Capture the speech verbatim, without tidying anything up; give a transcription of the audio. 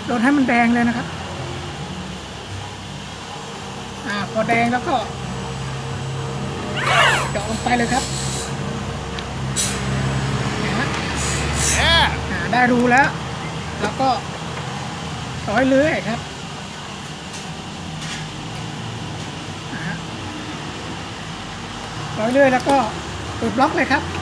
จนให้มันแดงเลยนะครับอ่าพอแดงแล้วก็เจาะลงไปเลยครับนะฮะอ่าได้รูแล้วแล้วก็ร้อยเลื่อยครับร้อยเลื่อยแล้วก็เปิดบล็อกเลยครับ